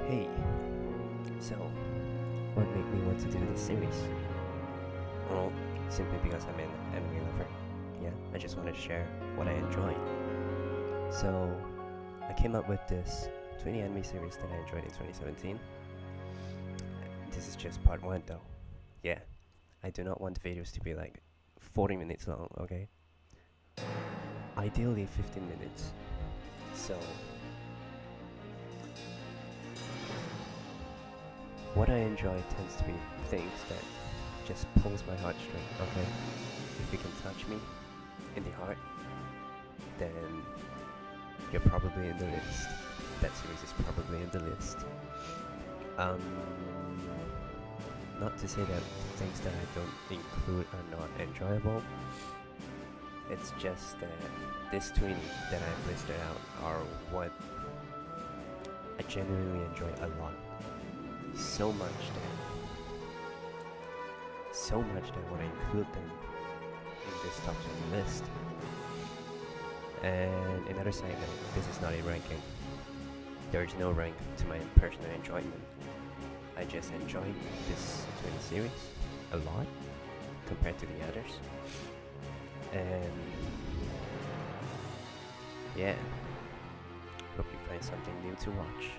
Hey, so what made me want to do this series? Well, simply because I'm an anime lover. Yeah, I just want to share what I enjoy. So, I came up with this 20 anime series that I enjoyed in 2017. This is just part 1 though. Yeah, I do not want the videos to be like 40 minutes long, okay? Ideally 15 minutes. So, what I enjoy tends to be things that just pulls my heartstring, okay? If you can touch me in the heart, then you're probably in the list. That series is probably in the list. Um, Not to say that things that I don't include are not enjoyable. It's just that this 20 that I've listed out are what I genuinely enjoy a lot. So much that I want to include them in this top 20 list. And another side note, this is not a ranking. There is no rank to my personal enjoyment. I just enjoy this 20 series a lot compared to the others. And yeah, hope you find something new to watch.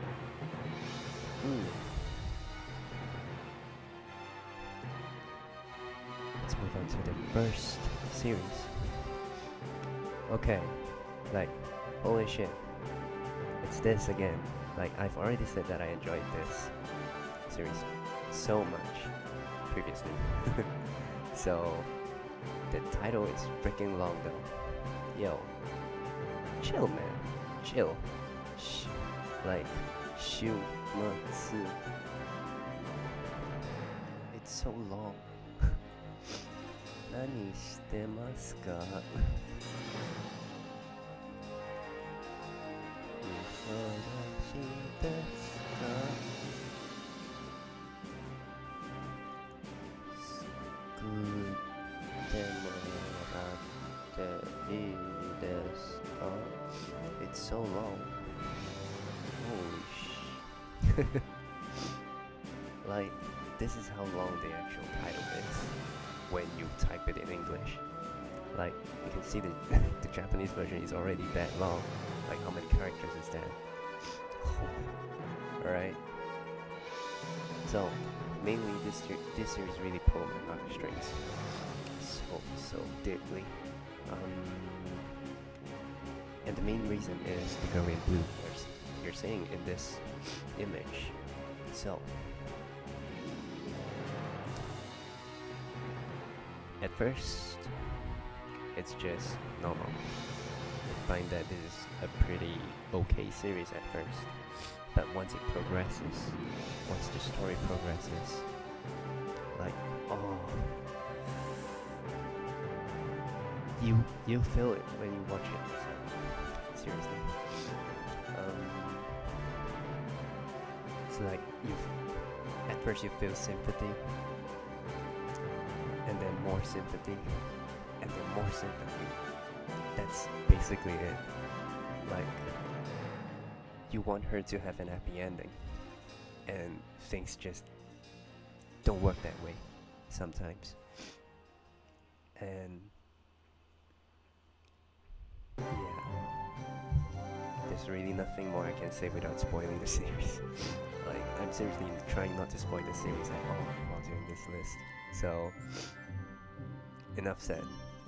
Let's move on to the first series. Okay, like, holy shit, it's this again. Like, I've already said that I enjoyed this series so much previously. So, the title is freaking long though. Yo, chill man, chill. Like, Shumatsu. It's so long. 何してますか？忙しいですか？救ってもらっていいですか？ It's so long. Holy sh. Like, this is how long the actual title is when you type it in English. Like, you can see the Japanese version is already that long. Like, how many characters is that? Alright. So, mainly this series really pulled my heartstrings so deeply. And the main reason is the girl in blue you're seeing in this image. So, at first, it's just normal. I find that this is a pretty okay series at first, but once it progresses, once the story progresses, like, oh, you feel it when you watch it. So, seriously, it's like at first you feel sympathy, and then more sympathy, and then more sympathy. That's basically it. Like, you want her to have an happy ending, and things just don't work that way sometimes. And yeah, there's really nothing more I can say without spoiling the series. Like, I'm seriously trying not to spoil the series at all while doing this list. So, enough said.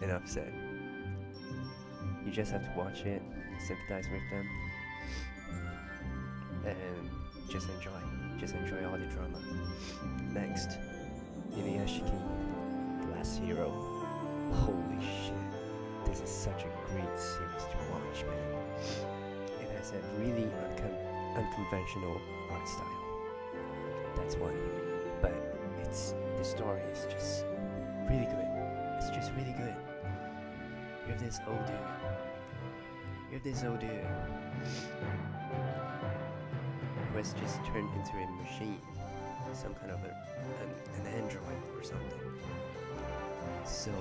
You just have to watch it, sympathize with them, and just enjoy all the drama. Next, Inuyashiki, The Last Hero. Holy shit, this is such a great series to watch, man. It has a really unconventional art style. That's one, but the story is just really good. It's just really good. You have this old dude who has just turned into a machine, some kind of an android or something. So,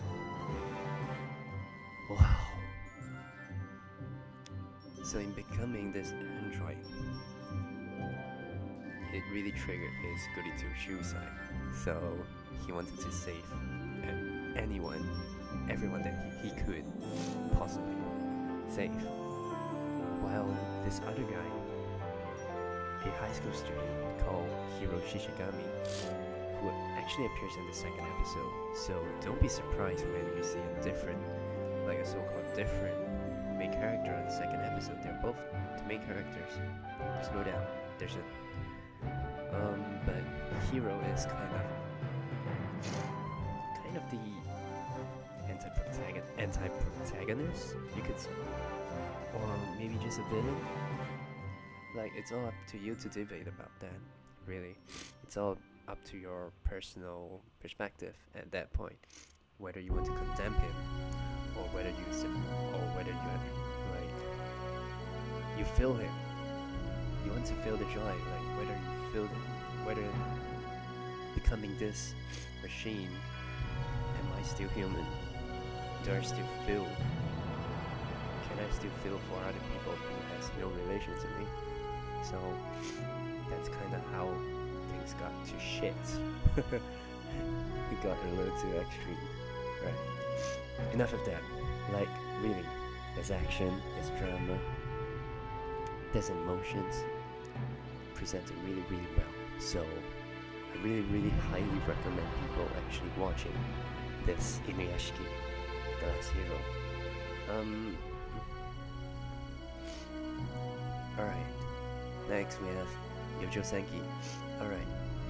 wow. So in becoming this android, it really triggered his goody two-shoe-side. So he wanted to save anyone, everyone that he could possibly save. While this other guy, a high school student called Hiro Shishigami, who actually appears in the second episode, so don't be surprised when you see a different, like a so-called different main character in the second episode. They're both the main characters. There's no doubt. There's a but Hiro is kind of the anti-protagonist, you could say, or maybe just a villain. Like, it's all up to you to debate about that. Really, it's all up to your personal perspective at that point, whether you want to condemn him or whether you you feel him. You want to feel the joy, like whether you feel it, whether becoming this machine, am I still human? Do I still feel? Can I still feel for other people who has no relation to me? So that's kind of how things got to shit. It got a little too extreme, right? Enough of that. Like, really, there's action, there's drama, there's emotions, presented really, really well. So I really, really highly recommend people actually watching this Inuyashiki, The Last Hero. Alright, next we have Yojo Senki. Alright.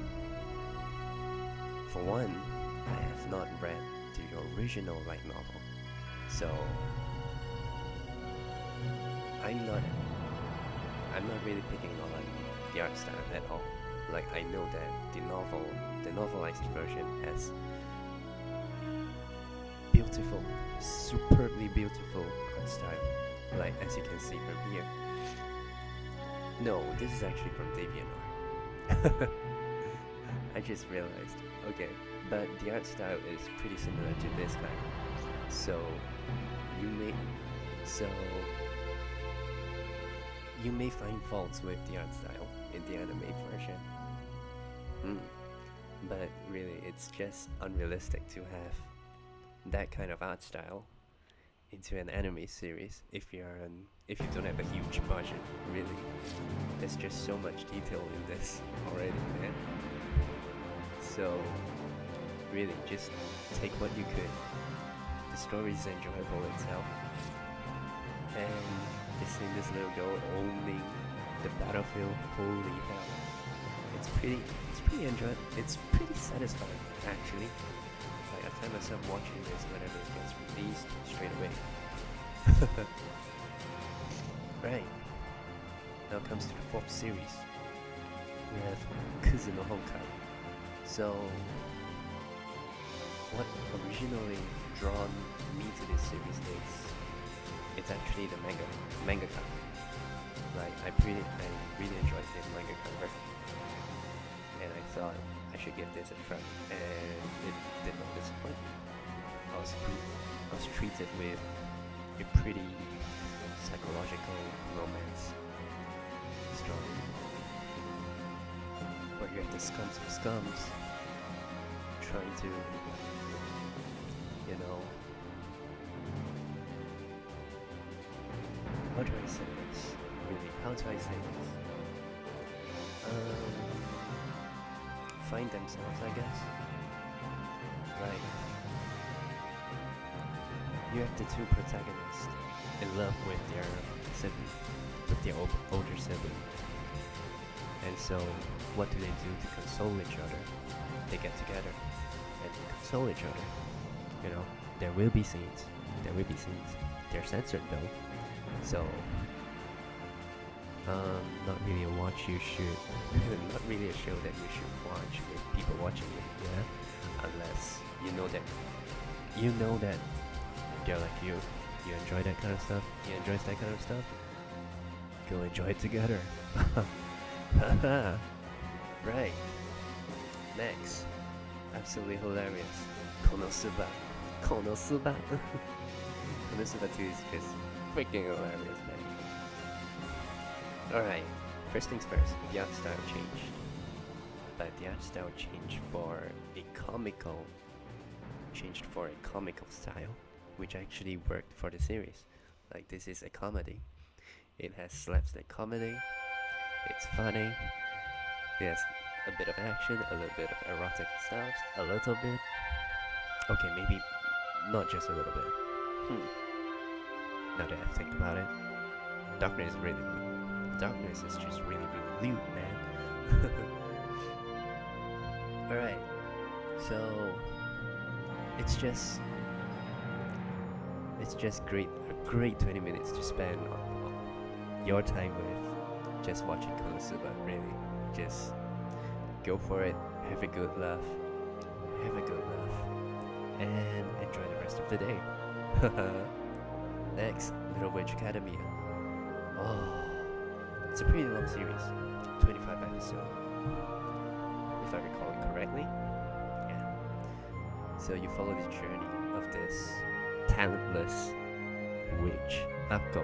For one, I have not read the original light novel, so I'm not really picking on the art style at all. Like, I know that the novelized version has beautiful, superbly beautiful art style, like as you can see from here. No, this is actually from DeviantArt. I just realized. Okay, but the art style is pretty similar to this guy. So you may find faults with the art style in the anime version. But really, it's just unrealistic to have that kind of art style into an anime series if you don't have a huge budget. Really, there's just so much detail in this already, man. So really, just take what you could. The story is enjoyable itself, and just seeing this little girl owning the battlefield, holy hell, it's pretty enjoyable. It's pretty satisfying, actually. Like, I find myself watching this whenever it gets released straight away. Right, now comes to the fourth series. We have Kuzu no Honkai. So what originally drawn me to this series is it's actually the mangaka. Like, I really enjoyed the manga cover, and I thought I should give this a try, and it did not disappoint me. I was treated with a pretty psychological romance story where you have the scums of scums trying to, how do I say this? Really, how do I say this? Find themselves, I guess. Right. You have the two protagonists in love with their sibling, with their older sibling. And so, what do they do to console each other? They get together and they console each other. There will be scenes. They're censored though. So, not really a watch you should, not really a show that you should watch with people watching it, yeah? Unless you know that they're like you enjoy that kind of stuff, he enjoys that kind of stuff, go enjoy it together. Right. Next, absolutely hilarious, Konosuba. Konosuba 2 is just freaking hilarious, man. Alright, first things first, the art style changed. but the art style changed for a comical style, which actually worked for the series. Like, this is a comedy. It has slapstick comedy. It's funny. It has a bit of action, a little bit of erotic stuff, a little bit. Okay, maybe not just a little bit. Now that I think about it, Darkness is just really, really lewd, man. Alright, so it's just great, a great 20 minutes to spend your time with just watching Konosuba. Really, just go for it, have a good laugh, and enjoy the rest of the day. Next, Little Witch Academia. Oh, it's a pretty long series, 25 episodes, if I recall it correctly. Yeah. So you follow the journey of this talentless witch, Akko,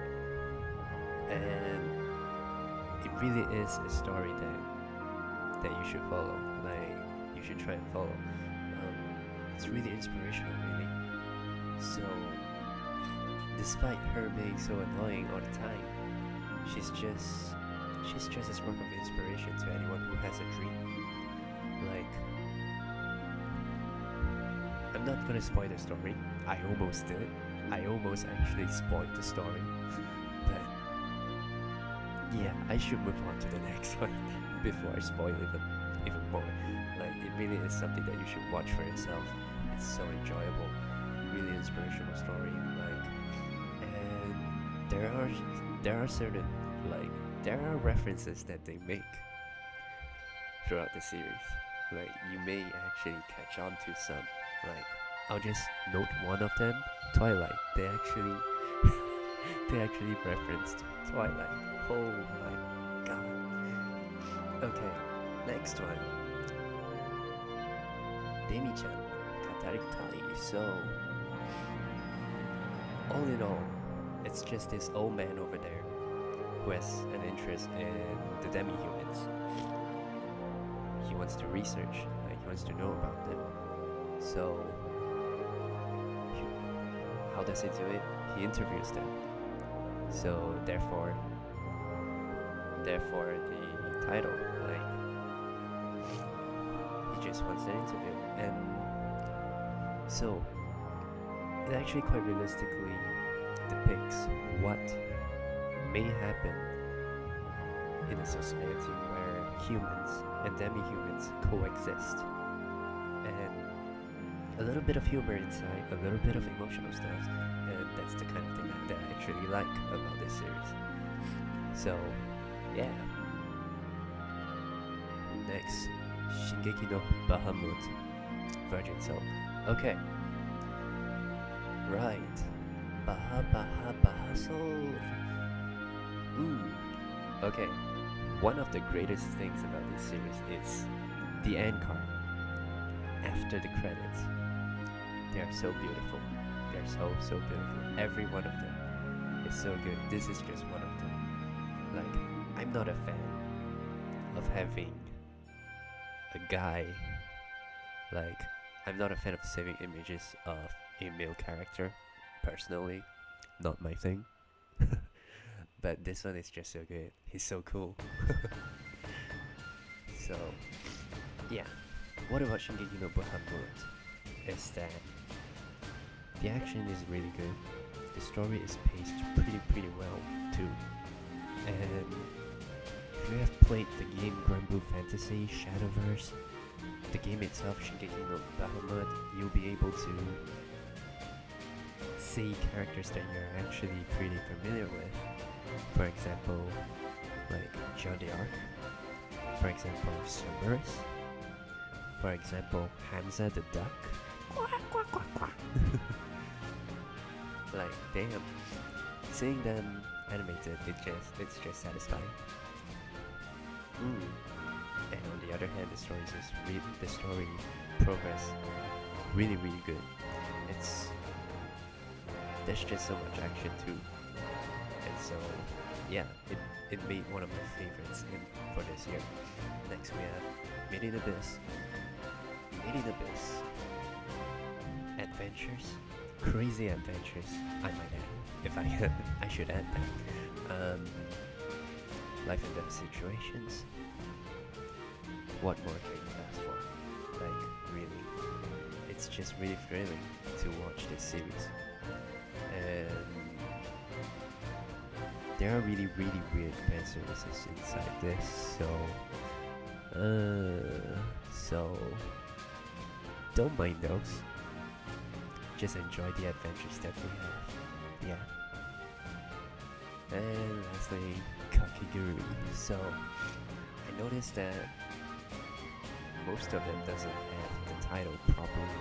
and it really is a story that you should follow. Like, you should try and follow. It's really inspirational, really. So, despite her being so annoying all the time, she's just a spark of inspiration to anyone who has a dream. Like, I'm not gonna spoil the story. I almost did. I almost actually spoiled the story. But yeah, I should move on to the next one before I spoil even more. Like, it really is something that you should watch for yourself. It's so enjoyable, really inspirational story. Like, and there are certain, like, there are references that they make throughout the series. Like, you may actually catch on to some. Like, I'll just note one of them, Twilight. They actually referenced Twilight. Oh my god. Okay, next one. Demi-chan, Katarikai. So, all in all, it's just this old man over there who has an interest in the demi-humans. He wants to research, like, he wants to know about them. So, how does he do it? He interviews them. So, therefore the title, like, he just wants an interview. And so, it actually quite realistically depicts what may happen in a society where humans and demi-humans coexist. And a little bit of humor inside, a little bit of emotional stuff, and that's the kind of thing that I actually like about this series. So, yeah. Next, Shingeki no Bahamut, Virgin Soul. Okay. Right. Baha Soul. Okay. One of the greatest things about this series is the end card after the credits. They are so beautiful. They are so beautiful. Every one of them is so good. This is just one of them. Like, I'm not a fan of having a guy, like, I'm not a fan of saving images of a male character, personally, not my thing. But this one is just so good. He's so cool. So, yeah. What about Shingeki no Bahamut is that the action is really good. The story is paced pretty well too. And if you have played the game Granblue Fantasy Shadowverse, the game itself, Shingeki no Bahamut, you'll be able to see characters that you're actually pretty familiar with. For example, like Jean d'Arc. For example, Cerberus. For example, Hamza the Duck. Like, damn, seeing them animated, it's just satisfying. And on the other hand, the story progress really good. There's just so much action too, and so yeah, it made one of my favorites for this year. Next we have Made in Abyss. Made in Abyss. Adventures, crazy adventures. I might add, if I I should add that. Life and death situations. What more can you ask for? Like, really, it's just really thrilling to watch this series, and there are really weird fan services inside this. So don't mind those. Just enjoy the adventures that we have. Yeah. And lastly, Kakiguri. So I noticed that most of them doesn't have the title properly,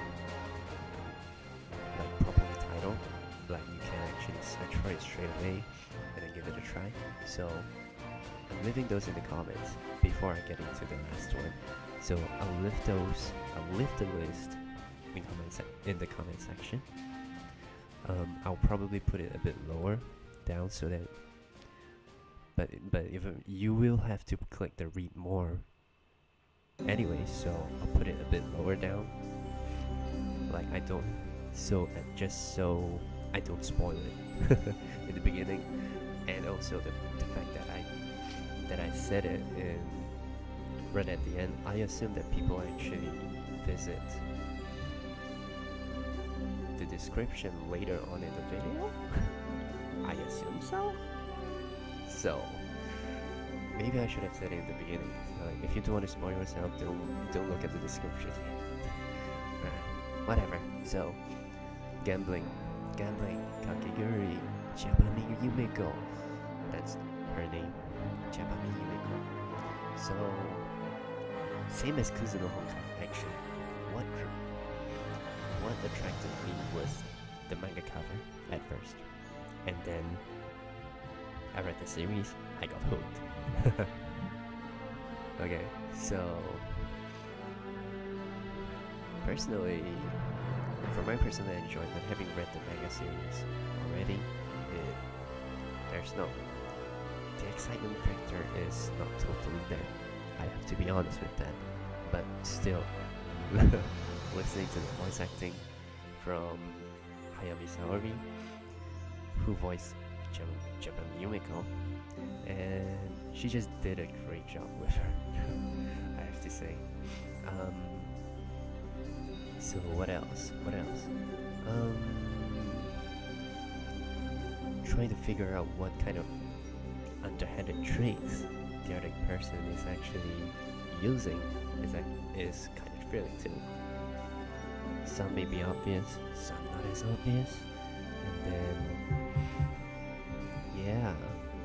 titled. Like you can actually search for it straight away and then give it a try. So I'm leaving those in the comments before I get into the last one. So I'll leave the list in the comment section. I'll probably put it a bit lower down so that, but if you will have to click the read more anyway, so I'll put it a bit lower down. Like just so I don't spoil it in the beginning, and also the fact that I said it in right at the end. I assume that people actually visit the description later on in the video. I assume so. So maybe I should have said it in the beginning. If you don't want to spoil yourself, don't look at the description. Whatever. So gambling, Kakiguri, Chapami Yumiko. That's her name, Chapami Yumiko. So same as Kuzuno Honkai, actually. What attracted me was the manga cover at first, and then I read the series, I got hooked. Okay, so personally, for my personal enjoyment, having read the manga series already, the excitement factor is not totally there. I have to be honest with that, but still, listening to the voice acting from Hayami Saori, who voiced Japan Yumiko, and she just did a great job with her. I have to say. So what else? Trying to figure out what kind of underhanded tricks the other person is actually using is kind of thrilling too. Some may be obvious, some not as obvious, and then yeah,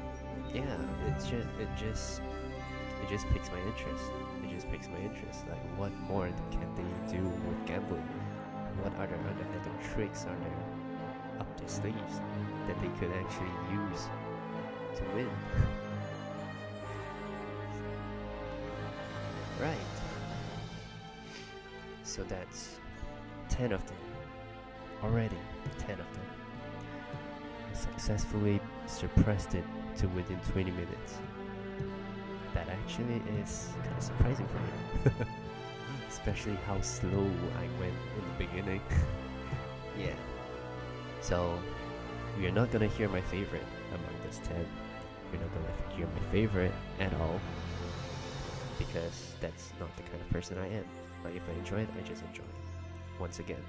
it just piques my interest. Like, what more can they do with gambling? What other underhanded tricks are there up their sleeves that they could actually use to win? Right. So that's 10 of them. Already 10 of them. I successfully suppressed it to within 20 minutes. That actually is kind of surprising for me. Especially how slow I went in the beginning. Yeah. So, you're not gonna hear my favorite among this 10. You're not gonna hear my favorite at all, because that's not the kind of person I am. But if I enjoy it, I just enjoy it. Once again.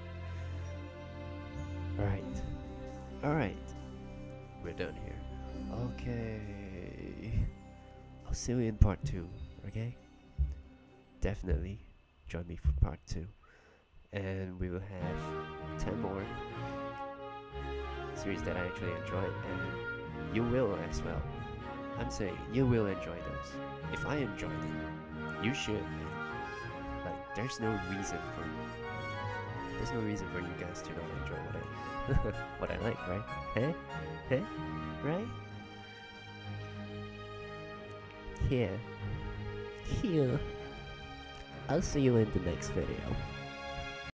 Alright. We're done here. Okay. I'll see you in part 2, okay? Definitely join me for part 2. And we will have 10 more series that I actually enjoy, and you will as well. I'm saying you will enjoy those. If I enjoy them, you should. Like, there's no reason for you guys to not enjoy what I like, right? Hey? Right? Here. I'll see you in the next video.